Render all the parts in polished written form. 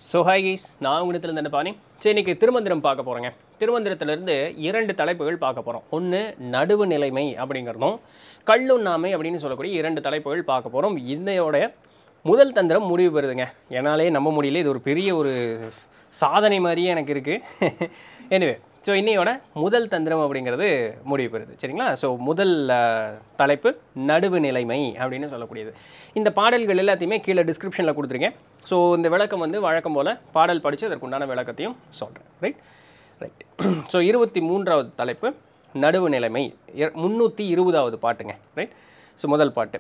So hi guys, நான் உங்களிடத்துல என்ன பாணி. சரி, இன்றைக்கி திருமந்திரம் பார்க்க போகிறேங்க. திருமந்திரத்திலிருந்து 2 தலைப்புகள் பார்க்க போகிறோம். ஒன்று நடுவு நிலைமை அப்படிங்கிறதும், கள்ளுண்ணாமை அப்படின்னு சொல்லக்கூடிய 2 தலைப்புகள் பார்க்க போகிறோம். இன்னையோட முதல் தந்திரம் முடிவு பெறுதுங்க. என்னாலே நம்ப முடியல, இது ஒரு பெரிய ஒரு சாதனை மாதிரியே எனக்கு இருக்குது. எனிவே, ஸோ இன்னையோட முதல் தந்திரம் அப்படிங்கிறது முடிவு பெறுது. சரிங்களா? ஸோ முதல் தலைப்பு நடுவு நிலைமை அப்படின்னு சொல்லக்கூடியது. இந்த பாடல்கள் எல்லாத்தையுமே கீழே டிஸ்கிரிப்ஷனில் கொடுத்துருக்கேன். ஸோ இந்த விளக்கம் வழக்கம் போல் பாடல் படித்து அதற்குண்டான விளக்கத்தையும் சொல்கிறேன். ரைட். ஸோ 23வது தலைப்பு நடுவு நிலைமை, 320வது பாட்டுங்க. ரைட். ஸோ முதல் பாட்டு.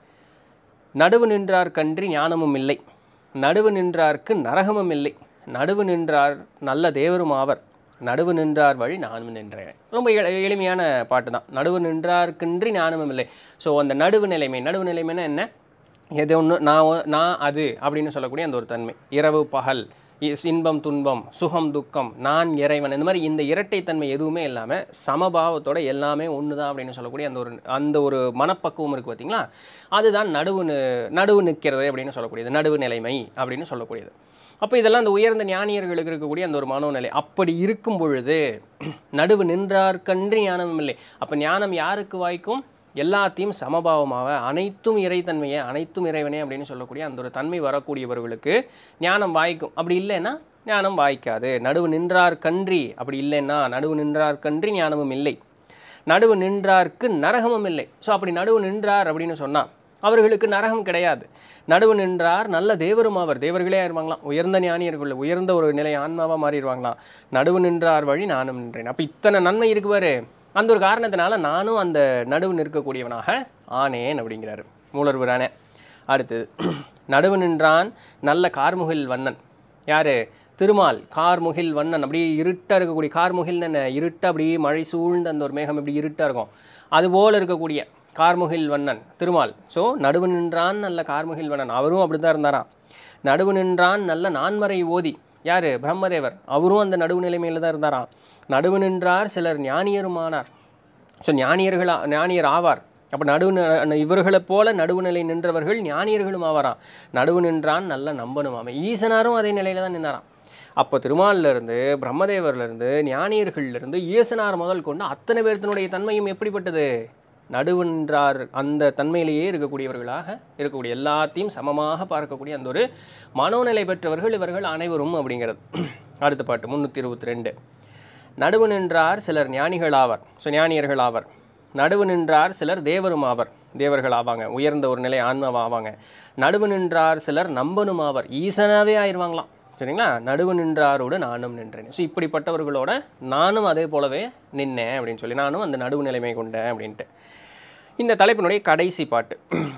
நடுவு நின்றார் கன்றி ஞானமும் இல்லை, நடுவு நின்றார்க்கு நரகமும் இல்லை, நடுவு நின்றார் நல்ல தேவரும் ஆவர், நடுவு நின்றார் வழி நானும் நின்றேன். ரொம்ப எளிமையான பாட்டு தான். நடுவு நின்றார்க்கின்றி ஞானமும் இல்லை. ஸோ அந்த நடுவு நிலைமைன்னா என்ன? எது ஒன்று நான் அது அப்படின்னு சொல்லக்கூடிய அந்த ஒரு தன்மை. இரவு பகல், இன்பம் துன்பம், சுகம் துக்கம், நான் இறைவன், இந்த மாதிரி இந்த இரட்டைத்தன்மை எதுவுமே இல்லாமல் சமபாவத்தோட எல்லாமே ஒன்று தான் அப்படின்னு சொல்லக்கூடிய அந்த ஒரு மனப்பக்குவம் இருக்குது பார்த்தீங்களா? அதுதான் நடுவு நிற்கிறது அப்படின்னு சொல்லக்கூடியது, நடுவு நிலைமை அப்படின்னு சொல்லக்கூடியது. அப்போ இதெல்லாம் அந்த உயர்ந்த ஞானியர்களுக்கு இருக்கக்கூடிய அந்த ஒரு மனோநிலை. அப்படி இருக்கும் பொழுது நடுவு நின்றார்க்கன்றி ஞானமும் இல்லை. அப்போ ஞானம் யாருக்கு வாய்க்கும்? எல்லாத்தையும் சமபாவமாக, அனைத்தும் இறைத்தன்மையை, அனைத்தும் இறைவனே அப்படின்னு சொல்லக்கூடிய அந்த ஒரு தன்மை வரக்கூடியவர்களுக்கு ஞானம் வாய்க்கும். அப்படி இல்லைன்னா ஞானம் வாய்க்காது. நடுவு நின்றார் கன்றி, அப்படி இல்லைன்னா நடுவு நின்றார் கன்றி ஞானமும் இல்லை, நடுவு நின்றார்க்கு நரகமும் இல்லை. ஸோ அப்படி நடுவு நின்றார் அப்படின்னு சொன்னால் அவர்களுக்கு நரகம் கிடையாது. நடுவு நின்றார் நல்ல தேவரும் ஆவர், தேவர்களே ஆயிருவாங்களாம், உயர்ந்த ஞானியர்கள், உயர்ந்த ஒரு நிலை ஆன்மாவாக மாறிடுவாங்களாம். நடுவு நின்றார் வழி நானும் நின்றேன். அப்போ இத்தனை நன்மை இருக்குவார். அந்த ஒரு காரணத்தினால நானும் அந்த நடுவு நிற்கக்கூடியவனாக ஆனேன் அப்படிங்கிறாரு மூலர்வரானே. அடுத்தது, நடுவு நின்றான் நல்ல கார்முகில் வண்ணன். யார்? திருமால். கார்முகில் வண்ணன். அப்படியே இருட்டாக இருக்கக்கூடிய, கார்முகில்னு என்ன? இருட்டு, அப்படியே மழை சூழ்ந்த அந்த ஒரு மேகம் எப்படி இருட்டாக இருக்கும், அதுபோல் இருக்கக்கூடிய கார்முகில் வண்ணன் திருமால். ஸோ நடுவு நின்றான் நல்ல கார்முகில் வண்ணன், அவரும் அப்படி தான் இருந்தாராம். நடுவு நின்றான் நல்ல நான்மறை ஓதி. யார்? பிரம்மதேவர். அவரும் அந்த நடுவு நிலைமையில் தான் இருந்தாராம். நடுவு நின்றார் சிலர் ஞானியருமானார். ஸோ ஞானியர் ஆவார். அப்போ இவர்களைப் போல நடுவு நிலை நின்றவர்கள் ஞானியர்களும் ஆவாராம். நடுவு நின்றான் நல்ல நம்பனுமாமே. ஈசனாரும் அதே நிலையில் தான் நின்றாராம். அப்போ திருமாலிலிருந்து, பிரம்மதேவர்லேருந்து, ஞானியர்கள்லேருந்து, ஈசனார் முதல் கொண்டு அத்தனை பேர்த்தினுடைய தன்மையும் எப்படிப்பட்டது? நடுவு நின்றார் அந்த தன்மையிலேயே இருக்கக்கூடியவர்களாக இருக்கக்கூடிய, எல்லாத்தையும் சமமாக பார்க்கக்கூடிய அந்த ஒரு மனோநிலை பெற்றவர்கள் இவர்கள் அனைவரும் அப்படிங்கிறது. அடுத்த பாட்டு 322. நடுவு நின்றார் சிலர் ஞானிகள் ஆவர். ஸோ ஞானியர்கள் ஆவர். நடுவு நின்றார் சிலர் தேவரும் ஆவர், தேவர்கள் ஆவாங்க, உயர்ந்த ஒரு நிலை ஆன்மாவாக ஆவாங்க. நடுவு நின்றார் சிலர் நம்பனும் ஆவர், ஈசனாவே ஆயிடுவாங்களாம். சரிங்களா? நடுவு நின்றாரோடு நானும் நின்றேன். ஸோ இப்படிப்பட்டவர்களோட நானும் அதே போலவே நின்னேன் அப்படின்னு சொல்லி, நானும் அந்த நடுவு நிலைமை கொண்டேன் அப்படின்ட்டு. இந்த தலைப்பினுடைய கடைசி பாட்டு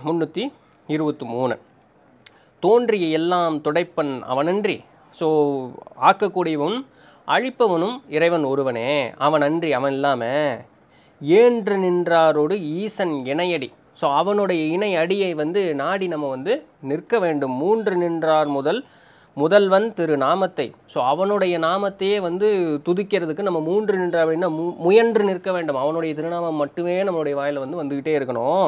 323. தோன்றிய எல்லாம் துடைப்பன் அவனன்றி. ஸோ ஆக்கக்கூடியவன் அழிப்பவனும் இறைவன் ஒருவனே, அவன் அன்றி, அவன் இல்லாமல் ஏன்று நின்றாரோடு ஈசன் இணையடி. ஸோ அவனுடைய இணை அடியை நாடி நம்ம நிற்க வேண்டும். 3 நின்றார் முதல்வன் திரு நாமத்தை. ஸோ அவனுடைய நாமத்தையே துதிக்கிறதுக்கு நம்ம 3 நின்றார் அப்படின்னா முயன்று நிற்க வேண்டும். அவனுடைய திருநாமம் மட்டுமே நம்மளுடைய வாயில் வந்துக்கிட்டே இருக்கணும்.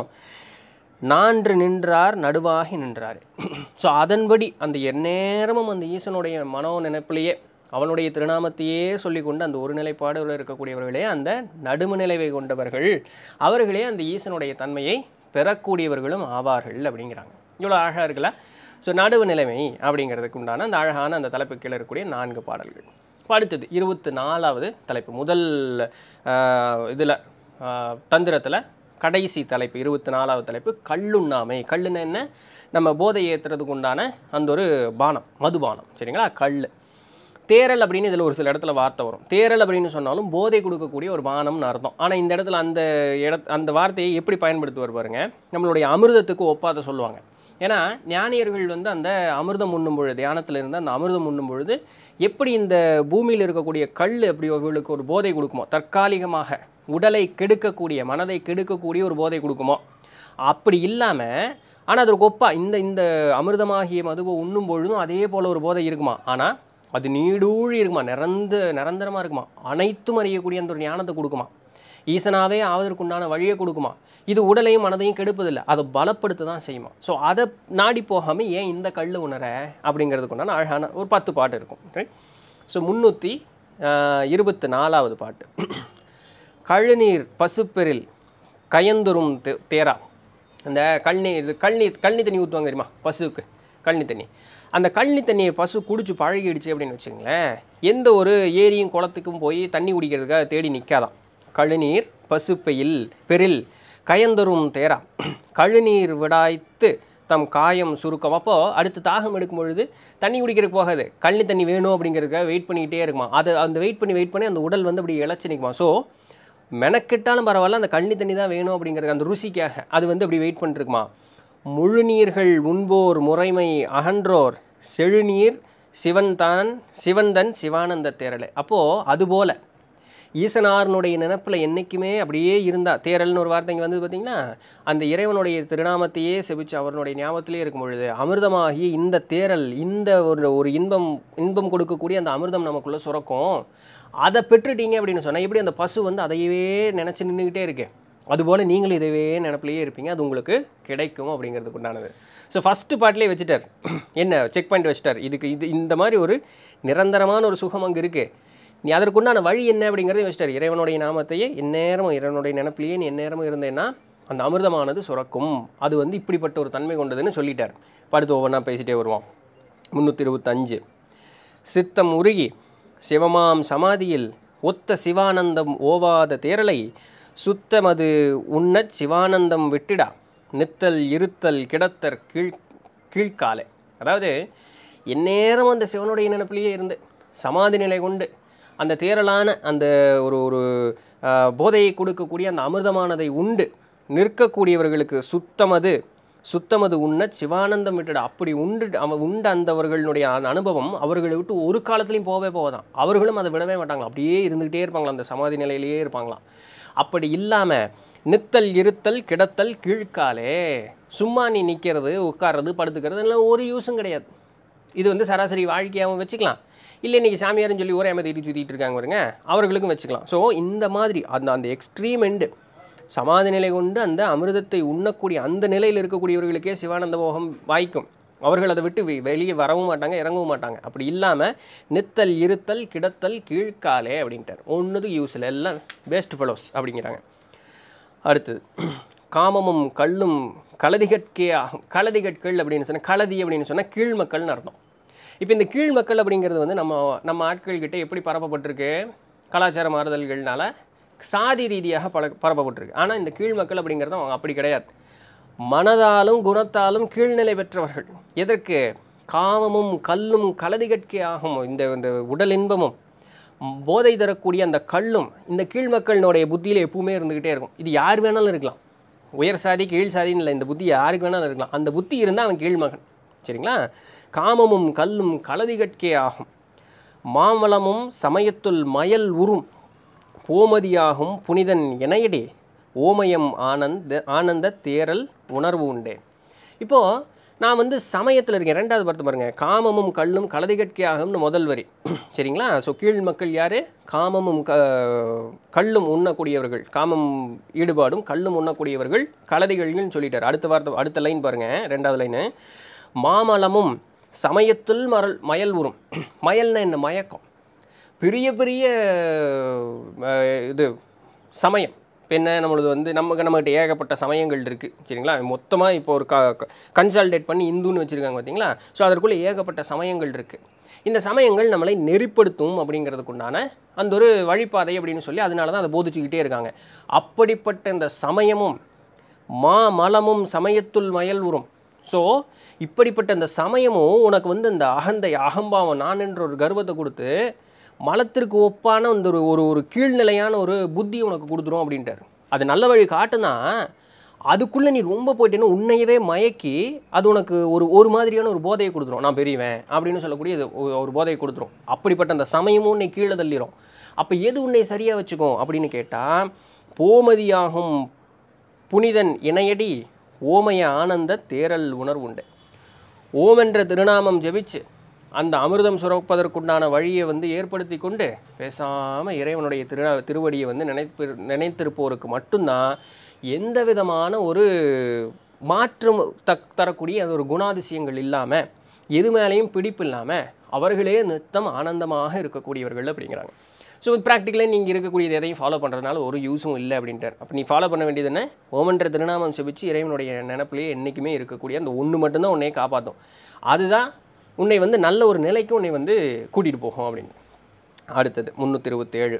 4 நின்றார் நடுவாகி நின்றார். ஸோ அதன்படி அந்த எந்நேரமும் அந்த ஈசனுடைய மனோ நினைப்பிலேயே அவனுடைய திருநாமத்தையே சொல்லிக்கொண்டு அந்த ஒரு நிலைப்பாடு இருக்கக்கூடியவர்களே அந்த நடுவு நிலைவை கொண்டவர்கள், அவர்களே அந்த ஈசனுடைய தன்மையை பெறக்கூடியவர்களும் ஆவார்கள் அப்படிங்கிறாங்க. இவ்வளோ அழகாக இருக்குல்ல? ஸோ நடுவு நிலைமை அப்படிங்கிறதுக்கு உண்டான அந்த அழகான அந்த தலைப்பு கீழே இருக்கக்கூடிய 4 பாடல்கள். அடுத்தது 24வது தலைப்பு. முதல் இதில் தந்திரத்தில் கடைசி தலைப்பு 24வது தலைப்பு கள்ளுண்ணாமை. கல்லுன்னா என்ன? நம்ம போதை ஏற்றுறதுக்கு உண்டான அந்த ஒரு பானம், மதுபானம். சரிங்களா? கல். தேரல் அப்படின்னு இதில் ஒரு சில இடத்துல வார்த்தை வரும். தேரல் அப்படின்னு சொன்னாலும் போதை கொடுக்கக்கூடிய ஒரு பானம்னு அர்த்தம். ஆனால் இந்த இடத்துல அந்த வார்த்தையை எப்படி பயன்படுத்துவார் பாருங்க, நம்மளுடைய அமிர்தத்துக்கு ஒப்பாத சொல்லுவாங்க. ஏன்னா ஞானியர்கள் அந்த அமிர்தம் உண்ணும் பொழுது, தியானத்தில் இருந்து அந்த அமிர்தம் உண்ணும் பொழுது எப்படி இந்த பூமியில் இருக்கக்கூடிய கல் எப்படி அவர்களுக்கு ஒரு போதை கொடுக்குமோ, தற்காலிகமாக உடலை கெடுக்கக்கூடிய, மனதை கெடுக்கக்கூடிய ஒரு போதை கொடுக்குமோ, அப்படி இல்லாமல் ஆனால் அதற்கு ஒப்பா இந்த அமிர்தமாகிய மதுவை உண்ணும் பொழுதும் அதே போல் ஒரு போதை இருக்குமா. ஆனால் அது நீடூழி இருக்குமா, நிரந்தரமாக இருக்குமா, அனைத்தும் அறியக்கூடிய அந்த ஒரு ஞானத்தை கொடுக்குமா. ஈசனாவே ஆவதற்குண்டான வழியை கொடுக்குமா. இது உடலையும் மனதையும் கெடுப்பதில்லை, அதை பலப்படுத்த தான் செய்யுமா. ஸோ அதை நாடி போகாமல் ஏன் இந்த கல் உணர அப்படிங்கிறதுக்குண்டான அழகான ஒரு 10 பாட்டு இருக்கும். ரைட். ஸோ 324வது பாட்டு. கழுநீர் பசுப்பெரில் கயந்துரும் தேரா. அந்த கழனி தண்ணி ஊற்றுவாங்க தெரியுமா பசுவுக்கு, கழனி தண்ணி. அந்த கழனி தண்ணியை பசு குடிச்சு பழகிடுச்சு அப்படின்னு வச்சுங்களேன், எந்த ஒரு ஏரியும் குளத்துக்கும் போய் தண்ணி குடிக்கிறதுக்காக தேடி நிற்காதான். கழுநீர் பசுப்பையில் பெரில் கயந்தரும் தேரா. கழுநீர் விடாய்த்து தம் காயம் சுருக்கம். அப்போது அடுத்து தாகம் எடுக்கும் பொழுது தண்ணி குடிக்கிறதுக்கு போகாது, கழனி தண்ணி வேணும் அப்படிங்கிறதுக்காக வெயிட் பண்ணிக்கிட்டே இருக்குமா. அந்த வெயிட் பண்ணி அந்த உடல் வந்து அப்படி இழைச்சி நிற்குமா. ஸோ மெனக்கிட்டாலும் பரவாயில்ல, அந்த கழனி தண்ணி தான் வேணும் அப்படிங்கிறது அந்த ருசிக்காக அது வந்து அப்படி வெயிட் பண்ணிருக்குமா. முழுநீர்கள் உண்போர் முறைமை அகன்றோர் செழுநீர் சிவன்தன் சிவானந்த தேரலை. அப்போது அதுபோல் ஈசனாரனுடைய நினப்பில் என்றைக்குமே அப்படியே இருந்தால், தேரல்னு ஒரு வார்த்தை இங்கே வந்து பார்த்திங்கன்னா, அந்த இறைவனுடைய திருநாமத்தையே செபிச்சு அவனுடைய ஞாபகத்திலே இருக்கும் பொழுது அமிர்தமாகி இந்த தேரல், இந்த ஒரு இன்பம் கொடுக்கக்கூடிய அந்த அமிர்தம் நமக்குள்ளே சுரக்கும். அதை பெற்றுட்டீங்க அப்படின்னு சொன்னால் எப்படி அந்த பசு வந்து அதையவே நினச்சி நின்றுக்கிட்டே இருக்கு, அதுபோல் நீங்களும் இதவே நினப்பிலேயே இருப்பீங்க, அது உங்களுக்கு கிடைக்கும் அப்படிங்கிறதுக்கு உண்டானது. ஸோ ஃபஸ்ட்டு பாட்டிலே வச்சுட்டார், என்ன செக் பாயிண்ட் வச்சுட்டார். இந்த மாதிரி ஒரு நிரந்தரமான ஒரு சுகம் அங்கே இருக்குது, நீ அதற்குண்டான வழி என்ன அப்படிங்கிறதையும் வச்சுட்டார். இறைவனுடைய நாமத்தையே எந்நேரமும் இறைவனுடைய நினப்பிலேயே நீ எந்நேரமும் இருந்தேன்னா அந்த அமிர்தமானது சுரக்கும், அது வந்து இப்படிப்பட்ட ஒரு தன்மை கொண்டதுன்னு சொல்லிட்டார். அடுத்து ஒவ்வொன்றா பேசிகிட்டே வருவோம். 325. சித்தம் உருகி சிவமாம் சமாதியில் ஒத்த சிவானந்தம் ஓவாத தேரலை சுத்தமது உண்ணச் சிவானந்தம் விட்டிடா நித்தல் இருத்தல் கிடத்தர் கீழ்காலை. அதாவது எந்நேரம் அந்த சிவனுடைய நினைப்பிலேயே இருந்து சமாதி நிலை கொண்டு அந்த தேரலான அந்த ஒரு போதையை கொடுக்கக்கூடிய அந்த அமிர்தமானதை உண்டு நிற்கக்கூடியவர்களுக்கு சுத்தமது உண்ண சிவானந்தம் விட்டுடா. அப்படி உண்ட அந்தவர்களுடைய அந்த அனுபவம் அவர்களை விட்டு ஒரு காலத்துலையும் போவதான். அவர்களும் அதை விடவே மாட்டாங்களாம், அப்படியே இருந்துகிட்டே இருப்பாங்களாம், அந்த சமாதி நிலையிலேயே இருப்பாங்களாம். அப்படி இல்லாமல் நித்தல் இருத்தல் கிடத்தல் கீழ்காலே, சும்மா நீ நிற்கிறது உட்கார்றது படுத்துக்கிறது எல்லாம் ஒரு யூஸும் கிடையாது. இது வந்து சராசரி வாழ்க்கையாகவும் வச்சுக்கலாம், இல்லை இன்றைக்கி சாமியார்னு சொல்லி ஒரே மாதிரி சுற்றிட்டு இருக்காங்க பாருங்க, அவர்களுக்கும் வச்சுக்கலாம். ஸோ இந்த மாதிரி அந்த எக்ஸ்ட்ரீம் எண்டு சமாதி நிலை கொண்டு அந்த அமிர்தத்தை உண்ணக்கூடிய அந்த நிலையில் இருக்கக்கூடியவர்களுக்கே சிவானந்த மோகம் வாய்க்கும். அவர்கள் அதை விட்டு வெளியே வரவும் மாட்டாங்க, இறங்கவும் மாட்டாங்க. அப்படி இல்லாமல் நித்தல் இருத்தல் கிடத்தல் கீழ்காலே அப்படின்ட்டார். ஒன்றுக்கு யூஸ் இல்லை, எல்லாம் பெஸ்ட் ஃபெலோஸ் அப்படிங்கிறாங்க. அடுத்தது காமமும் கல்லும் கலதிகட்கே ஆகும். கலதிகட்கள் அப்படின்னு சொன்னால் கலதி அப்படின்னு சொன்னால் கீழ் மக்கள்னு அர்த்தம். இப்போ இந்த கீழ் மக்கள் அப்படிங்கிறது வந்து நம்ம ஆட்கள்கிட்ட எப்படி பரப்பப்பட்டிருக்கு, கலாச்சார மாறுதல்கள்னால சாதி ரீதியாக பரப்பப்பட்டிருக்கு. ஆனால் இந்த கீழ் மக்கள் அப்படிங்கிறது அவங்க அப்படி கிடையாது. மனதாலும் குணத்தாலும் கீழ்நிலை பெற்றவர்கள். எதற்கு? காமமும் கல்லும் கலதிகட்கே ஆகும். இந்த உடல் இன்பமும் போதை தரக்கூடிய அந்த கல்லும் இந்த கீழ் மக்களினுடைய புத்தியில் எப்பவுமே இருந்துக்கிட்டே இருக்கும். இது யார் வேணாலும் இருக்கலாம், உயர் சாதி கீழ் சாதின்னு இல்லை, இந்த புத்தி யாருக்கு வேணாலும் இருக்கலாம். அந்த புத்தி இருந்தால் அவன் கீழ் மகன். சரிங்களா? காமமும் கல்லும் கலதிகட்கே ஆகும். மாமலமும் சமயத்துள் மயல் உறும் போமதியாகும் புனிதன் இணையடி ஓமயம் ஆனந்த தேரல் உணர்வு உண்டே. இப்போது நான் வந்து சமயத்தில் இருக்கேன். ரெண்டாவது பார்த்து பாருங்கள், காமமும் கல்லும் கலதிகட்கே ஆகும்னு முதல் வரி. சரிங்களா? ஸோ கீழ் மக்கள் யார்? காமமும் கல்லும் உண்ணக்கூடியவர்கள், காமம் ஈடுபாடும் கல்லும் உண்ணக்கூடியவர்கள் கலதிகள்னு சொல்லிட்டார். அடுத்த லைன் பாருங்கள், ரெண்டாவது லைனு. மாமலமும் சமயத்துள் மயல் உறும். மயல்னா என்ன? மயக்கம். பெரிய பெரிய இது சமயம். இப்போ என்ன, நம்மளது வந்து நம்மகிட்ட ஏகப்பட்ட சமயங்கள் இருக்குது. சரிங்களா? மொத்தமாக இப்போ ஒரு கன்சால்டேட் பண்ணி இந்துன்னு வச்சுருக்காங்க பார்த்தீங்களா? ஸோ அதற்குள்ளே ஏகப்பட்ட சமயங்கள் இருக்குது. இந்த சமயங்கள் நம்மளை நெறிப்படுத்தும் அப்படிங்கிறதுக்குண்டான அந்த ஒரு வழிபாதை அப்படின்னு சொல்லி அதனால தான் அதை போதிச்சுக்கிட்டே இருக்காங்க. அப்படிப்பட்ட இந்த சமயமும் மலமும் சமயத்துள் மயல் உறும். ஸோ இப்படிப்பட்ட இந்த சமயமும் உனக்கு வந்து இந்த அகம்பாவம் நான் என்ற ஒரு கர்வத்தை கொடுத்து மலத்திற்கு ஒப்பான அந்த ஒரு கீழ்நிலையான ஒரு புத்தி உனக்கு கொடுத்துரும் அப்படின்ட்டார். அது நல்ல வழி காட்டுனா அதுக்குள்ளே நீ ரொம்ப போயிட்டேன்னு உன்னையவே மயக்கி அது உனக்கு ஒரு மாதிரியான ஒரு போதையை கொடுத்துரும். நான் பெரியவன் அப்படின்னு சொல்லக்கூடிய ஒரு போதையை கொடுத்துரும். அப்படிப்பட்ட அந்த சமயமும் உன்னை கீழே தள்ளிடும். அப்போ எது உன்னை சரியாக வச்சுக்கும் அப்படின்னு கேட்டால், போமதியாகும் புனிதன் இணையடி ஓமய ஆனந்த தேரல் உணர்வுண்டு. ஓம் என்ற திருநாமம் ஜெபிச்சு அந்த அமிர்தம் சுரப்பதற்குண்டான வழியை வந்து ஏற்படுத்தி கொண்டு பேசாமல் இறைவனுடைய திருவடியை வந்து நினைத்திருப்போருக்கு மட்டும்தான் எந்த விதமான ஒரு மாற்றம் தரக்கூடிய அது ஒரு குணாதிசயங்கள் இல்லாமல் எது மேலேயும் பிடிப்பு இல்லாமல் அவர்களே நித்தம் ஆனந்தமாக இருக்கக்கூடியவர்கள் அப்படிங்கிறாங்க. ஸோ ப்ராக்டிக்கலாக நீங்கள் இருக்கக்கூடியது எதையும் ஃபாலோ பண்ணுறதுனால ஒரு யூஸும் இல்லை அப்படின்ட்டார். அப்போ நீ ஃபாலோ பண்ண வேண்டியது என்ன? ஓமன்ற திருநாமம் செபிச்சு இறைவனுடைய நினப்பிலேயே என்றைக்குமே இருக்கக்கூடிய அந்த ஒன்று மட்டும்தான் உன்னையே காப்பாற்றும். அதுதான் உன்னை வந்து நல்ல ஒரு நிலைக்கு உன்னை வந்து கூட்டிகிட்டு போகும் அப்படின்னு. அடுத்தது 327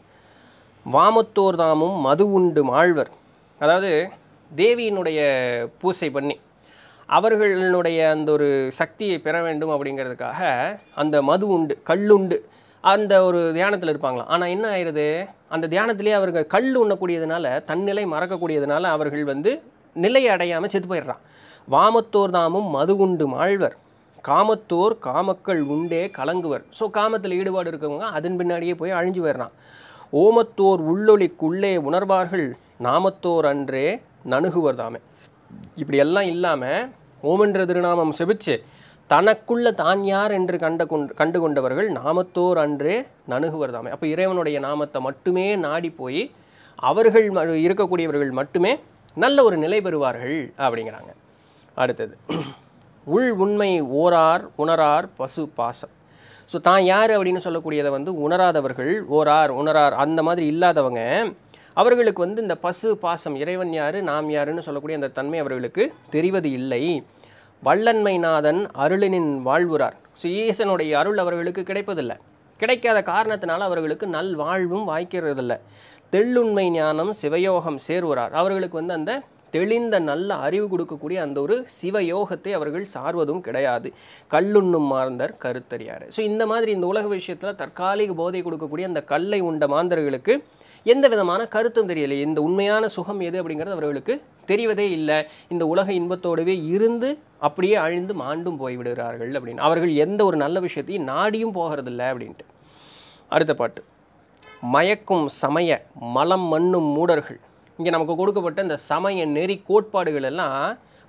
வாமத்தோர் தாமும் மது உண்டு மாழ்வர். அதாவது தேவியினுடைய பூசை பண்ணி அவர்களுடைய அந்த ஒரு சக்தியை பெற வேண்டும் அப்படிங்கிறதுக்காக அந்த மது உண்டு கல்லுண்டு அந்த ஒரு தியானத்தில் இருப்பாங்களாம். ஆனால் என்ன ஆயிடுது, அந்த தியானத்திலே அவர்கள் கல் உண்ணக்கூடியதுனால தன்னிலை மறக்கக்கூடியதுனால அவர்கள் வந்து நிலையை அடையாமல் செத்து போயிடுறான். வாமத்தோர் தாமும் மது உண்டு மாழ்வர் காமத்தோர் காமக்கள் உண்டே கலங்குவர். ஸோ காமத்தில் ஈடுபாடு இருக்கவங்க அதன் பின்னாடியே போய் அழிஞ்சு போயிடுறான். ஓமத்தோர் உள்ளொலிக்குள்ளே உணர்வார்கள் நாமத்தோர் அன்றே நணுகுவர் தாமே. இப்படி எல்லாம் இல்லாமல் ஓமென்ற திருநாமம் செபிச்சு தனக்குள்ள தான் யார் என்று கண்டு கொண்டவர்கள் நாமத்தோர் அன்றே நணுகுவர் தாமே. அப்போ இறைவனுடைய நாமத்தை மட்டுமே நாடி போய் அவர்கள் இருக்கக்கூடியவர்கள் மட்டுமே நல்ல ஒரு நிலை பெறுவார்கள் அப்படிங்கிறாங்க. அடுத்தது உள் உண்மை ஓரார் உணரார் பசு பாசம். ஸோ தான் யார் அப்படின்னு சொல்லக்கூடியதை வந்து உணராதவர்கள், ஓரார் உணரார் அந்த மாதிரி இல்லாதவங்க, அவர்களுக்கு வந்து இந்த பசு பாசம் இறைவன் யார் நாம் யாருன்னு சொல்லக்கூடிய அந்த தன்மை அவர்களுக்கு தெரிவது இல்லை. வல்லன்மைநாதன் அருளினின் வாழ்வுறார். ஸோ ஈசனுடைய அருள் அவர்களுக்கு கிடைப்பதில்லை. கிடைக்காத காரணத்தினால அவர்களுக்கு நல் வாழ்வும் வாய்க்கிறதில்லை. தெள்ளுண்மை ஞானம் சிவயோகம் சேர்வுறார். அவர்களுக்கு வந்து அந்த தெளிந்த நல்ல அறிவு கொடுக்கக்கூடிய அந்த ஒரு சிவயோகத்தை அவர்கள் சார்வதும் கிடையாது. கல்லுண்ணும் மாந்தர் கருத்தறியார். ஸோ இந்த மாதிரி இந்த உலக விஷயத்தில் தற்காலிக போதை கொடுக்கக்கூடிய அந்த கல்லை உண்ட மாந்தர்களுக்கு எந்த விதமான கருத்தும் தெரியலை. இந்த உண்மையான சுகம் எது அப்படிங்கிறது அவர்களுக்கு தெரிவதே இல்லை. இந்த உலக இன்பத்தோடவே இருந்து அப்படியே அழிந்து மாண்டும் போய்விடுகிறார்கள் அப்படின்னு. அவர்கள் எந்த ஒரு நல்ல விஷயத்தையும் நாடியும் போகிறதில்லை அப்படின்ட்டு. அடுத்த பாட்டு மயக்கும் சமய மலம் மண்ணும் மூடர்கள். இங்கே நமக்கு கொடுக்கப்பட்ட இந்த சமய நெறி கோட்பாடுகள் எல்லாம்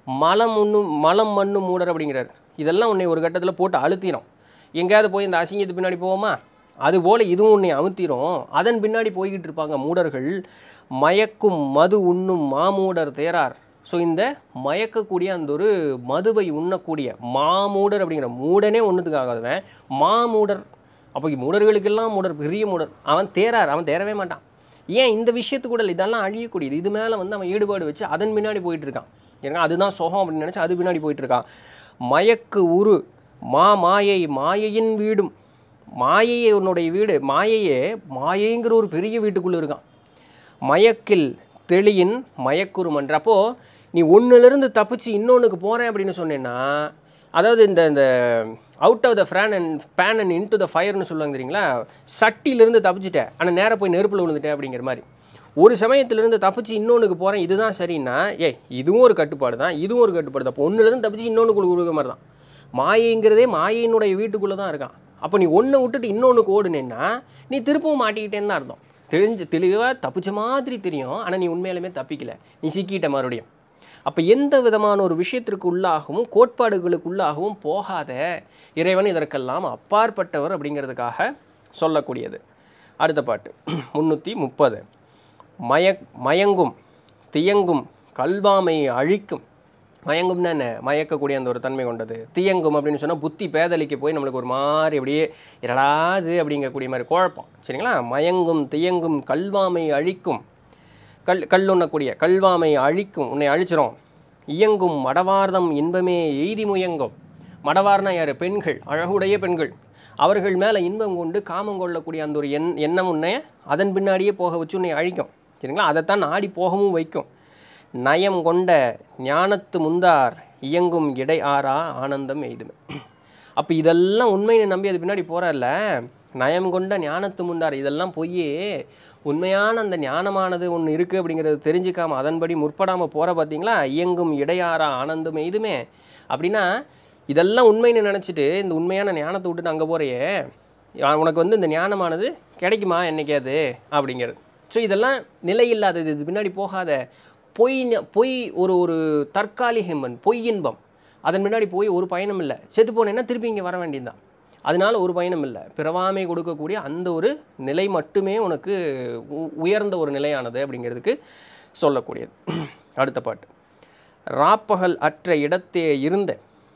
மலம் மண்ணும் மூடர் அப்படிங்கிறார். இதெல்லாம் உன்னை ஒரு கட்டத்தில் போட்டு அழுத்திடும். எங்கேயாவது போய் இந்த அசிங்கத்து பின்னாடி போவோமா, அதுபோல் இதுவும் உன்னை அமுத்திரும். அதன் பின்னாடி போய்கிட்டு இருப்பாங்க மூடர்கள். மயக்கும் மது உண்ணும் மாமூடர் தேரார். ஸோ இந்த மயக்கக்கூடிய அந்த ஒரு மதுவை உண்ணக்கூடிய மாமூடர் அப்படிங்கிற மூடனே ஒன்றுத்துக்காகவன் மாமூடர். அப்போ மூடர்களுக்கெல்லாம் மூடர், பெரிய மூடர். அவன் தேரார், அவன் தேரவே மாட்டான். ஏன் இந்த விஷயத்துக்கூட இதெல்லாம் அழியக்கூடியது. இது மேலே வந்து அவன் ஈடுபாடு வச்சு அதன் பின்னாடி போயிட்டுருக்கான். ஏன்னா அதுதான் சோகம் அப்படின்னு நினச்சி அது பின்னாடி போயிட்டுருக்கான். மயக்கு உரு மாயை மாயையின் வீடும். மாயையே உன்னுடைய வீடு, மாயைங்கிற ஒரு பெரிய வீட்டுக்குள்ளே இருக்கான். மயக்கில் தெளியின் மயக்குரு மன்ற. அப்போது நீ ஒன்றுலேருந்து தப்பிச்சு இன்னொன்றுக்கு போகிறேன் அப்படின்னு சொன்னேன்னா, அதாவது இந்த out of the pan and into the ஃபயர்னு சொல்லுவாங்க தெரியுங்களா. சட்டியிலேருந்து தப்பிச்சிட்டேன் ஆனால் நேராக போய் நெருப்பில் விழுந்துட்டேன் அப்படிங்கிற மாதிரி. ஒரு சமயத்திலேருந்து தப்பிச்சு இன்னொன்றுக்கு போகிறேன் இதுதான் சரின்னா, இதுவும் ஒரு கட்டுப்பாடு தான், இதுவும் ஒரு கட்டுப்பாடு தான். அப்போ ஒன்றுலேருந்து தப்பிச்சு இன்னொன்றுக்குள்ள கொடுக்குற மாதிரி தான். மாயைங்கிறதே மாயையினுடைய வீட்டுக்குள்ளே தான் இருக்கான். அப்போ நீ ஒன்றை விட்டுட்டு இன்னொன்றுக்கு ஓடுனேன்னா நீ திருப்பவும் மாட்டிக்கிட்டேன்னு தான் அர்த்தம். தெளிவாக தப்பிச்ச மாதிரி தெரியும், ஆனால் நீ உண்மையிலுமே தப்பிக்கலை, நீ சிக்கிட்ட மறுபடியும். அப்போ எந்த விதமான ஒரு விஷயத்திற்கு உள்ளாகவும் கோட்பாடுகளுக்கு உள்ளாகவும் போகாத இறைவன் இதற்கெல்லாம் அப்பாற்பட்டவர் அப்படிங்கிறதுக்காக சொல்லக்கூடியது. அடுத்த பாட்டு 330 மயங்கும் தியங்கும் கல்வாமை அழிக்கும். மயங்கும்னா என்ன, மயக்கக்கூடிய அந்த ஒரு தன்மை கொண்டது. தியங்கும் அப்படின்னு சொன்னால் புத்தி பேதலிக்கு போய் நம்மளுக்கு ஒரு மாதிரி அப்படியே இரடாது அப்படிங்கக்கூடிய மாதிரி குழப்பம், சரிங்களா. மயங்கும் தியங்கும் கல்வாமை அழிக்கும். கல்லுண்ணக்கூடிய கல்வாமை அழிக்கும், உன்னை அழிச்சிரும். இயங்கும் மடவார்தம் இன்பமே எய்தி முயங்கும். மடவார்னா யார், பெண்கள், அழகுடைய பெண்கள். அவர்கள் மேலே இன்பம் கொண்டு காமம் கொள்ளக்கூடிய அந்த ஒரு எண்ணம் உன்னை அதன் பின்னாடியே போக வச்சு உன்னை அழிக்கும், சரிங்களா. அதைத்தான் நாடி போகவும் வைக்கும். நயம் கொண்ட ஞானத்து முந்தார் இயங்கும் இடை ஆறா ஆனந்தம் எய்துமே. அப்போ இதெல்லாம் உண்மையை நம்பி அது பின்னாடி போகிறார்ல, நயம் கொண்ட ஞானத்து முந்தார், இதெல்லாம் போய் உண்மையான அந்த ஞானமானது ஒன்று இருக்குது அப்படிங்கிறது தெரிஞ்சுக்காமல் அதன்படி முற்படாமல் போகிற பார்த்தீங்களா, இயங்கும் இடையாறா ஆனந்தம் எய்துமே. அப்படின்னா இதெல்லாம் உண்மைன்னு நினச்சிட்டு இந்த உண்மையான ஞானத்தை விட்டுட்டு அங்கே போகிறையே, உனக்கு வந்து இந்த ஞானமானது கிடைக்குமா என்னைக்காது அப்படிங்கிறது. ஸோ இதெல்லாம் நிலையில்லாதது, இது பின்னாடி போகாத. பொய் ஒரு தற்காலிக இன்பம், பொய் இன்பம், அதன் முன்னாடி போய் ஒரு பயணம் இல்லை. செத்து போனேன்னா திருப்பி இங்கே வர வேண்டியதுதான். அதனால ஒரு பயனும் இல்லை. பிறவாமை கொடுக்கக்கூடிய அந்த ஒரு நிலை மட்டுமே உனக்கு உயர்ந்த ஒரு நிலையானது அப்படிங்கிறதுக்கு சொல்லக்கூடியது. அடுத்த பாட்டு. ராப்பகல் அற்ற இடத்தே இருந்த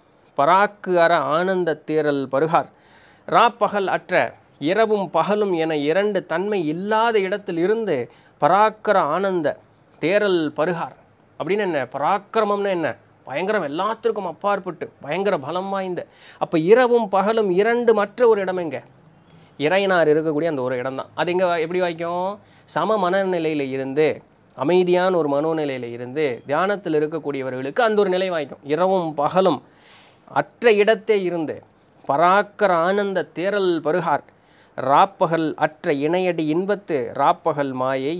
பராக்கு அற ஆனந்த தேரல் பருகார். ராப்பகல் அற்ற இரவும் பகலும் என இரண்டு தன்மை இல்லாத இடத்தில் இருந்து பராக்கர ஆனந்த தேரல் பருகார் அப்படின்னு என்ன? பராக்கிரமம்னு என்ன? பயங்கரம், எல்லாத்திற்கும் அப்பாற்பட்டு பயங்கர பலம் வாய்ந்த. அப்போ இரவும் பகலும் இரண்டு மற்ற ஒரு இடம் எங்க? இறையனார் இருக்கக்கூடிய அந்த ஒரு இடம் தான். அது எங்கே எப்படி வாய்க்கும்? சம மனநிலையில் இருந்து, அமைதியான ஒரு மனோநிலையில் இருந்து தியானத்தில் இருக்கக்கூடியவர்களுக்கு அந்த ஒரு நிலை வாய்க்கும். இரவும் பகலும் அற்ற இடத்தே இருந்து பராக்கர ஆனந்த தேரல் பருகார். ராப்பகல் அற்ற இணையடி இன்பத்து ராப்பகல் மாயை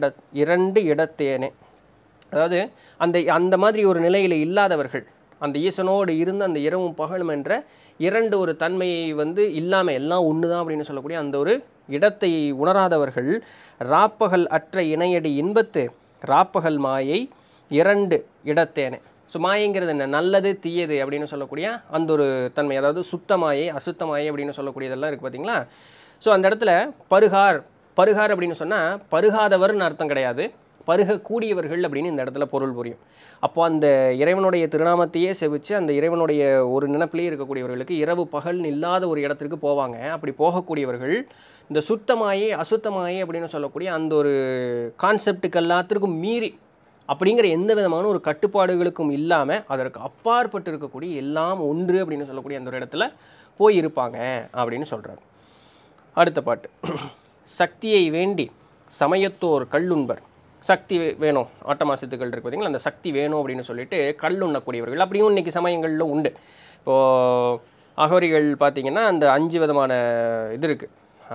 இரண்டு இடத்தேனே. அதாவது அந்த மாதிரி ஒரு நிலையில் இல்லாதவர்கள், அந்த ஈசனோடு இருந்து அந்த இரவும் பகலும் என்ற இரண்டு ஒரு தன்மையை இல்லாமல் எல்லாம் ஒன்று தான் அப்படின்னு சொல்லக்கூடிய அந்த ஒரு இடத்தை உணராதவர்கள் ராப்பகல் அற்ற இணையடி இன்பத்து ராப்பகல் மாயை இரண்டு இடத்தேனே. ஸோ மாயைங்கிறது என்ன? நல்லது தீயது அப்படின்னு சொல்லக்கூடிய அந்த ஒரு தன்மை, அதாவது சுத்தமாயை அசுத்தமாயை அப்படின்னு சொல்லக்கூடியதெல்லாம் இருக்குது பார்த்தீங்களா. ஸோ அந்த இடத்துல பருகார் அப்படின்னு சொன்னால் பருகாதவர்னு அர்த்தம் கிடையாது, பருகக்கூடியவர்கள் அப்படின்னு இந்த இடத்துல பொருள் புரியும். அப்போ அந்த இறைவனுடைய திருநாமத்தையே செவிச்சு அந்த இறைவனுடைய ஒரு நினைப்பிலேயே இருக்கக்கூடியவர்களுக்கு இரவு பகல்னு இல்லாத ஒரு இடத்திற்கு போவாங்க. அப்படி போகக்கூடியவர்கள் இந்த சுத்தமாயே அசுத்தமாயே அப்படின்னு சொல்லக்கூடிய அந்த ஒரு கான்செப்டுக்கு எல்லாத்திற்கும் மீறி, அப்படிங்கிற எந்த விதமான ஒரு கட்டுப்பாடுகளுக்கும் இல்லாமல் அதற்கு அப்பாற்பட்டு இருக்கக்கூடிய எல்லாம் ஒன்று அப்படின்னு சொல்லக்கூடிய அந்த ஒரு இடத்துல போய் இருப்பாங்க அப்படின்னு சொல்கிறார். அடுத்த பாட்டு. சக்தியை வேண்டி சமயத்தோர் கல்லுண்பர். சக்தி வேணும், ஆட்டமாசித்துக்கள் இருக்கு பார்த்தீங்களா, அந்த சக்தி வேணும் அப்படின்னு சொல்லிட்டு கல்லுண்ணக்கூடியவர்கள் அப்படியும் இன்றைக்கி சமயங்களில் உண்டு. இப்போது அகோரிகள் பார்த்திங்கன்னா அந்த 5 விதமான இது இருக்குது.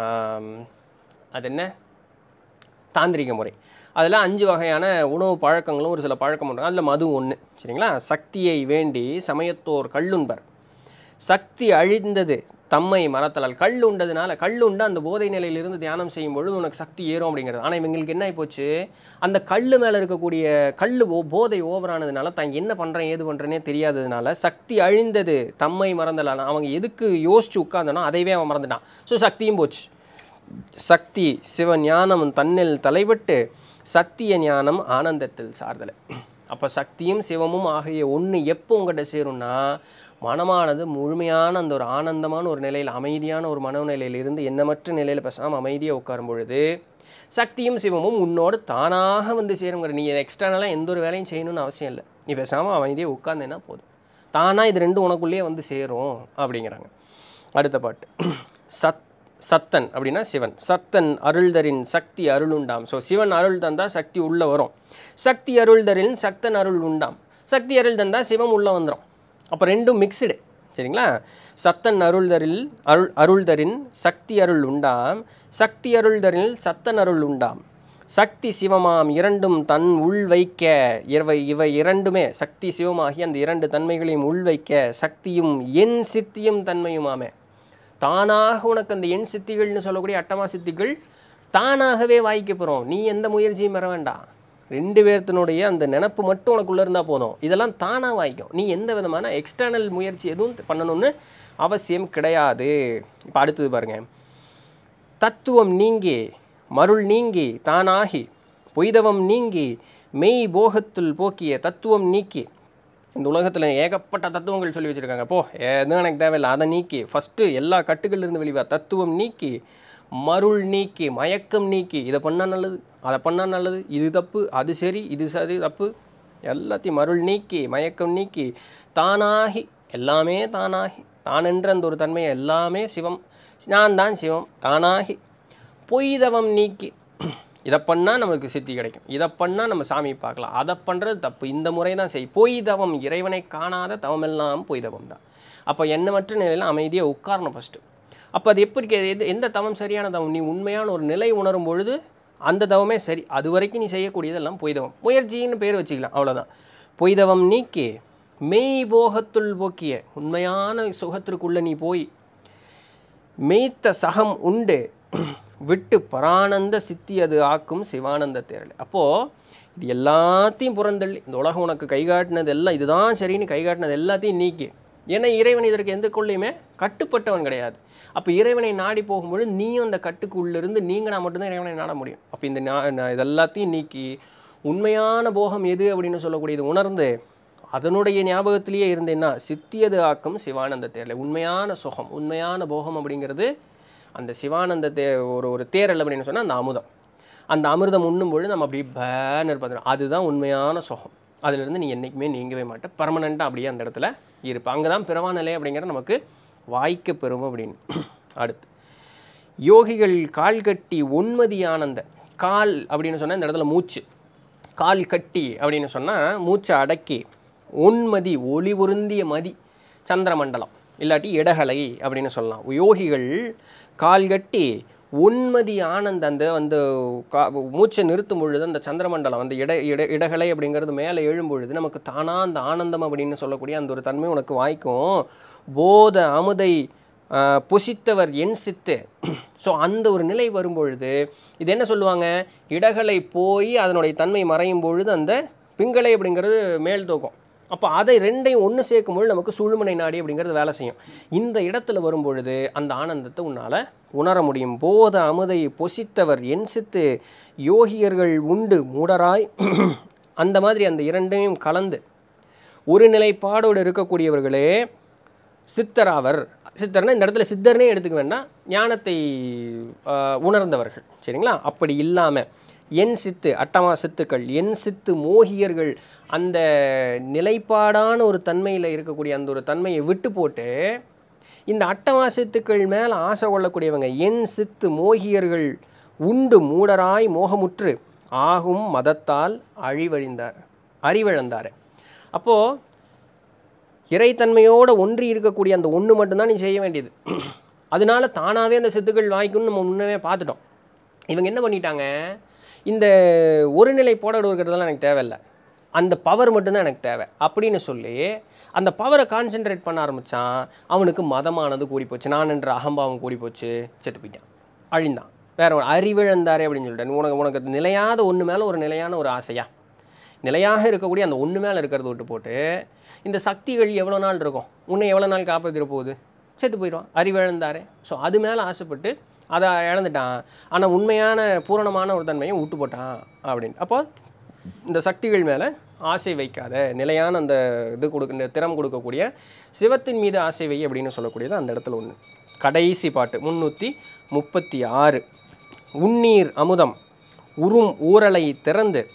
அது என்ன? தாந்திரிக முறை. அதில் 5 வகையான உணவு பழக்கங்களும் ஒரு சில பழக்கம் உண்டு. அதில் மது ஒன்று. சரிங்களா? சக்தியை வேண்டி சமயத்தோர் கல்லுண்பர். சக்தி அழிந்தது தம்மை மறத்தலால். கல் உண்டதுனால, கல் உண்டு அந்த போதை நிலையிலிருந்து தியானம் செய்யும் பொழுது உனக்கு சக்தி ஏறும் அப்படிங்கிறது. ஆனால் இவங்களுக்கு என்ன ஆகிப்போச்சு, அந்த கல் மேலே இருக்கக்கூடிய போதை ஓவரானதுனால தான் என்ன பண்ணுறேன் ஏது பண்ணுறேனே தெரியாததுனால சக்தி அழிந்தது தம்மை மறந்தலால். அவங்க எதுக்கு யோசிச்சு உட்கார்ந்தனோ அதைவே அவன் மறந்துட்டான். ஸோ சக்தியும் போச்சு. சக்தி சிவ ஞானம் தன்னில் தலைப்பட்டு சத்திய ஞானம் ஆனந்தத்தில் சார்தலை. அப்போ சக்தியும் சிவமும் ஆகிய ஒன்று எப்போ உங்கள்கிட்ட சேரும்னா, மனமானது முழுமையான அந்த ஒரு ஆனந்தமான ஒரு நிலையில், அமைதியான ஒரு மனநிலையில் இருந்து எண்ணமற்ற நிலையில் பேசாமல் அமைதியாக உட்காரும் பொழுது சக்தியும் சிவமும் உன்னோடு தானாக சேருங்கிற. நீ எக்ஸ்டர்னலாக எந்த ஒரு வேலையும் செய்யணும்னு அவசியம் இல்லை. நீ பேசாமல் அமைதியாக உட்கார்ந்தேன்னா போதும், தானாக இது ரெண்டும் உனக்குள்ளேயே சேரும் அப்படிங்கிறாங்க. அடுத்த பாட்டு. சத்தன் அப்படின்னா சிவன். சத்தன் அருள்தரின் சக்தி அருள் உண்டாம். ஸோ சிவன் அருள் தந்தால் சக்தி உள்ளே வரும். சக்தி அருள்தரின் சக்தன் அருள் உண்டாம். சக்தி அருள் தந்தால் சிவம் உள்ளே வந்துடும். அப்போ ரெண்டும் மிக்சடு. சரிங்களா? சத்தன் அருள்தரின் சக்தி அருள் உண்டாம். சக்தி அருள்தரில் சத்தன் அருள் உண்டாம். சக்தி சிவமாம் இரண்டும் தன் உள் வைக்க. இவை இரண்டுமே சக்தி சிவமாகி அந்த இரண்டு தன்மைகளையும் உள் வைக்க. சக்தியும் என் சித்தியும் தன்மையுமாமே. தானாக உனக்கு அந்த எண் சித்திகள்னு சொல்லக்கூடிய அட்டமா சித்திகள் தானாகவே வாய்க்க போகிறோம். நீ எந்த முயற்சியும் பெற வேண்டாம். 2 பேர்த்தினுடைய அந்த நினப்பு மட்டும் உனக்குள்ளே இருந்தால் போதும். இதெல்லாம் தானாக வாய்க்கும். நீ எந்த விதமான எக்ஸ்டர்னல் முயற்சி எதுவும் பண்ணணும்னு அவசியம் கிடையாது. இப்போ அடுத்தது பாருங்கள். தத்துவம் நீங்கி மருள் நீங்கி தானாகி பொய்தவம் நீங்கி மெய் போகத்துள் போக்கிய. தத்துவம் நீக்கி, இந்த உலகத்தில் ஏகப்பட்ட தத்துவங்கள் சொல்லி வச்சுருக்காங்க. எதுவும் எனக்கு தேவையில்லை, அதை நீக்கி ஃபஸ்ட்டு எல்லா கட்டுகளிலிருந்து வெளிவா. தத்துவம் நீக்கி மருள் நீக்கி மயக்கம் நீக்கி. இதை பண்ணால் நல்லது, அதை பண்ணால் நல்லது, இது தப்பு, அது சரி, இது சரி தப்பு, எல்லாத்தையும் மருள் நீக்கி மயக்கம் நீக்கி தானாகி, எல்லாமே தானாகி, தானென்ற அந்த ஒரு தன்மையை எல்லாமே சிவம், நான் தான் சிவம், தானாகி பொய்தவம் நீக்கி. இதை பண்ணால் நமக்கு சித்தி கிடைக்கும், இதை பண்ணால் நம்ம சாமி பார்க்கலாம், அதை பண்ணுறது தப்பு, இந்த முறை தான் செய். பொய்தவம், இறைவனை காணாத தவமெல்லாம் பொய்தவம் தான். அப்போ எண்ணமற்ற நிலையில் அமைதியாக உட்காரணும் ஃபஸ்ட்டு. அப்போ அது எப்படி, எந்த தவம் சரியான தவம்? நீ உண்மையான ஒரு நிலை உணரும் பொழுது அந்த தவமே சரி. அது வரைக்கும் நீ செய்யக்கூடியதெல்லாம் பொய்தவம். முயற்சின்னு பேர் வச்சுக்கலாம், அவ்வளோதான். பொய்தவம் நீக்கி மெய் போகத்துள் போக்கிய. உண்மையான சுகத்திற்குள்ளே நீ போய் மெய்த்த சகம் உண்டு விட்டு பரானந்த சித்தி அது ஆக்கும் சிவானந்த தேரல். அப்போது இது எல்லாத்தையும் புறந்தள்ளி, இந்த உலகம் உனக்கு கைகாட்டினது எல்லாம் இதுதான் சரின்னு கைகாட்டினது எல்லாத்தையும் நீக்கி ஏன்னா இறைவன் இதற்கு எந்த கொள்ளையுமே கட்டுப்பட்டவன் கிடையாது. அப்போ இறைவனை நாடி போகும்பொழுது நீயும் அந்த கட்டுக்குள்ளிருந்து நீங்கினா மட்டும்தான் இறைவனை நாட முடியும். அப்போ இந்த இதெல்லாத்தையும் நீக்கி உண்மையான போகம் எது அப்படின்னு சொல்லக்கூடியது உணர்ந்து அதனுடைய ஞாபகத்திலேயே இருந்தேன்னா சித்தியது ஆக்கம் சிவானந்த தேரலை. உண்மையான சுகம், உண்மையான போகம் அப்படிங்கிறது அந்த சிவானந்த ஒரு தேரல் அப்படின்னு சொன்னால் அந்த அமுதம். அந்த அமிர்தம் உண்ணும்பொழுது நம்ம அப்படி பேன்னு இருப்போம். அதுதான் உண்மையான சுகம். அதிலிருந்து நீ என்றைக்குமே நீங்கவே மாட்டேன், பர்மனெண்ட்டாக அப்படியே அந்த இடத்துல இருப்பேன். அங்கே தான் பிறவா நிலை அப்படிங்கிறது நமக்கு வாய்க்க பெறும் அப்படின்னு. அடுத்து யோகிகள் கால் கட்டி ஒன்மதி ஆனந்த. கால் அப்படின்னு சொன்னால் இந்த இடத்துல மூச்சு. கால் கட்டி அப்படின்னு சொன்னால் மூச்சை அடக்கி, ஒன்மதி ஒளி பொருந்திய மதி சந்திரமண்டலம் இல்லாட்டி இடகலை அப்படின்னு சொல்லலாம். யோகிகள் கால் கட்டி ஒன்மதி ஆனந்த அந்த மூச்சை நிறுத்தும் பொழுது அந்த சந்திரமண்டலம் அந்த இடகலை அப்படிங்கிறது மேலே எழும்பொழுது நமக்கு தானாக அந்த ஆனந்தம் அப்படின்னு சொல்லக்கூடிய அந்த ஒரு தன்மை உனக்கு வாய்க்கும். போத அமுதை புசித்தவர் என் சித்து. ஸோ அந்த ஒரு நிலை வரும்பொழுது இது என்ன சொல்லுவாங்க, இடகலை போய் அதனுடைய தன்மை மறையும் பொழுது அந்த பிங்களை அப்படிங்கிறது மேல் தூக்கம். அப்போ அதை ரெண்டையும் ஒன்று சேர்க்கும் பொழுது நமக்கு சுழுமனை நாடி அப்படிங்கிறது வேலை செய்யும். இந்த இடத்துல வரும்பொழுது அந்த ஆனந்தத்தை உன்னால் உணர முடியும். போத அமுதை பொசித்தவர் என் சித்து யோகியர்கள் உண்டு மூடராய். அந்த மாதிரி அந்த இரண்டையும் கலந்து ஒரு நிலைப்பாடோடு இருக்கக்கூடியவர்களே சித்தராவர். சித்தர்னா இந்த இடத்துல சித்தர்னே எடுத்துக்க வேண்டாம், ஞானத்தை உணர்ந்தவர்கள். சரிங்களா? அப்படி இல்லாமல் என் சித்து அட்டமா சித்துக்கள், என் சித்து மோகியர்கள், அந்த நிலைப்பாடான ஒரு தன்மையில் இருக்கக்கூடிய அந்த ஒரு தன்மையை விட்டு போட்டு இந்த அட்டமா சித்துக்கள் மேலே ஆசை கொள்ளக்கூடியவங்க என் சித்து மோகியர்கள் உண்டு மூடராய் மோகமுற்று ஆகும் மதத்தால் அறிவழந்தார். அப்போது இறைத்தன்மையோடு ஒன்றி இருக்கக்கூடிய அந்த ஒன்று மட்டும்தான் நீ செய்ய வேண்டியது. அதனால தானாகவே அந்த சித்துக்கள் வாய்க்குன்னு நம்ம முன்னவே பார்த்துட்டோம். இவங்க என்ன பண்ணிட்டாங்க, இந்த ஒரு நிலை போட இருக்கிறதெல்லாம் எனக்கு தேவையில்லை, அந்த பவர் மட்டும்தான் எனக்கு தேவை அப்படின்னு சொல்லி அந்த பவரை கான்சென்ட்ரேட் பண்ண ஆரம்பித்தான். அவனுக்கு மதமானது கூடி போச்சு, நான் என்ற அகம்பாவம் கூடி போச்சு, செத்து போயிட்டான், அழிந்தான். வேற ஒரு அறிவிழந்தாரே அப்படின்னு சொல்லிட்டேன். உனக்கு நிலையாத ஒன்று மேலே ஒரு நிலையான ஒரு ஆசையா, நிலையாக இருக்கக்கூடிய அந்த ஒன்று மேலே இருக்கிறத விட்டு போட்டு இந்த சக்திகள் எவ்வளோ நாள் இருக்கும், உன்னை எவ்வளோ நாள் காப்பாற்றிட போகுது, செத்து போயிடுவான், அறிவிழந்தாரே. ஸோ அது மேலே ஆசைப்பட்டு அதை இழந்துட்டான். ஆனால் உண்மையான பூரணமான ஒரு தன்மையை விட்டு போட்டான் அப்படின்னு. அப்போ இந்த சக்திகள் மேலே ஆசை வைக்காத, நிலையான அந்த இந்த திறம் கொடுக்கக்கூடிய சிவத்தின் மீது ஆசை வை அப்படின்னு சொல்லக்கூடியது அந்த இடத்துல ஒன்று. கடைசி பாட்டு 336. உன்னீர் அமுதம் உறும் ஊரலை திறந்து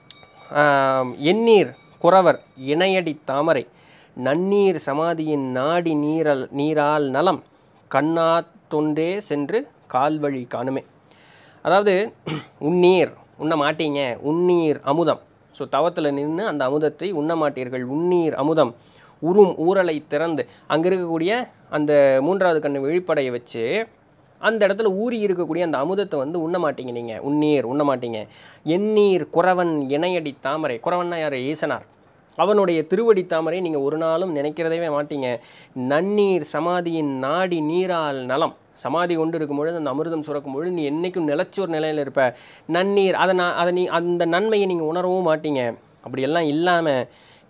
எண்ணீர் குறவர் இணையடி தாமரை நன்னீர் சமாதியின் நாடி நீரால் நலம் கண்ணாத்தொன்றே சென்று கால்வழி காணுமே. அதாவது உண்ணீர் உண்ண மாட்டீங்க, உண்ணீர் அமுதம். ஸோ தவத்தில் நின்று அந்த அமுதத்தை உண்ண மாட்டீர்கள். உண்ணீர் அமுதம் உறும் ஊரலை திறந்து, அங்கே இருக்கக்கூடிய அந்த மூன்றாவது கண்ணு விழிப்படையை வச்சு அந்த இடத்துல ஊறி இருக்கக்கூடிய அந்த அமுதத்தை உண்ண மாட்டீங்க. நீங்கள் உண்ணீர் உண்ண மாட்டீங்க. எண்ணீர் குறவன் இணையடி தாமரை. குறவன்னா யார்? ஈசனார். அவனுடைய திருவடி தாமரை நீங்கள் ஒரு நாளும் நினைக்கிறதவே மாட்டீங்க. நன்னீர் சமாதியின் நாடி நீரால் நலம். சமாதி கொண்டு இருக்கும்பொழுது அந்த அமிர்தம் சுரக்கும் பொழுது நீ என்றைக்கும் நிலச்ச ஒரு நிலையில் இருப்ப. நன்னீர் அதை நீ அந்த நன்மையை நீங்கள் உணரவும் மாட்டீங்க. அப்படியெல்லாம் இல்லாமல்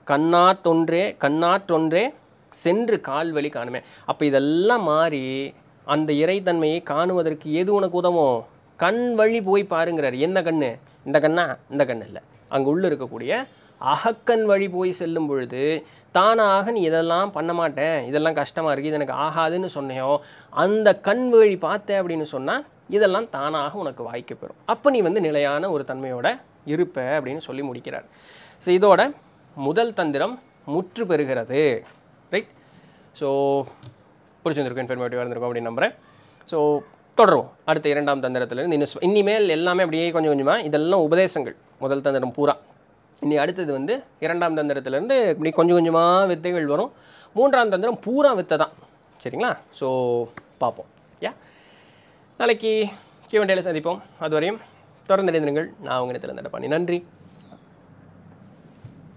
கண்ணாற்றொன்றே சென்று கால்வழி காணுமே. அப்போ இதெல்லாம் மாறி அந்த இறைத்தன்மையை காணுவதற்கு எது உனக்கு உதவும்? கண் வழி போய் பாருங்கிறார். எந்த கண்ணு? இந்த கண்ணா? இந்த கண் இல்லை, அங்கே உள்ளே இருக்கக்கூடிய அகக்கண் வழி போய் செல்லும் பொழுது தானாக நீ இதெல்லாம் பண்ண மாட்டேன், இதெல்லாம் கஷ்டமாக இருக்குது, இது எனக்கு ஆகாதுன்னு சொன்னையோ அந்த கண் வழி பார்த்த அப்படின்னு சொன்னால் இதெல்லாம் தானாக உனக்கு வாய்க்கப்பெறும். அப்போ நீ நிலையான ஒரு தன்மையோட இருப்ப அப்படின்னு சொல்லி முடிக்கிறார். ஸோ இதோட முதல் தந்திரம் முற்று பெறுகிறது. ரைட்? ஸோ பிடிச்சிருந்திருக்கும், இன்ஃபர்மேட்டிவாக இருந்திருக்கும் அப்படின்னு நம்புகிறேன். ஸோ தொடரும் அடுத்த இரண்டாம் தந்திரத்திலேருந்து. இனிமேல் எல்லாமே அப்படியே கொஞ்சம் கொஞ்சமாக இதெல்லாம் உபதேசங்கள். முதல் தந்திரம் பூரா. இனி அடுத்தது இரண்டாம் தந்திரத்திலேருந்து இப்படி கொஞ்சம் கொஞ்சமாக வித்தைகள் வரும். மூன்றாம் தந்திரம் பூரா வித்தை தான். சரிங்களா? ஸோ பார்ப்போம். நாளைக்கு Q&A சந்திப்போம். அதுவரையும் தொடர்ந்து இணைந்திருங்கள். நான் உங்கள் இடத்துல தண்டபாணி. நன்றி.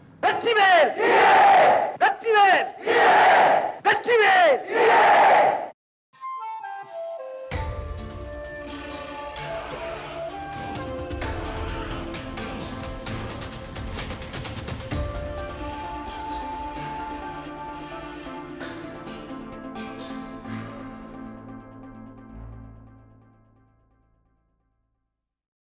வெற்றிவேல்! வெற்றிவேல்! வெற்றிவேல்!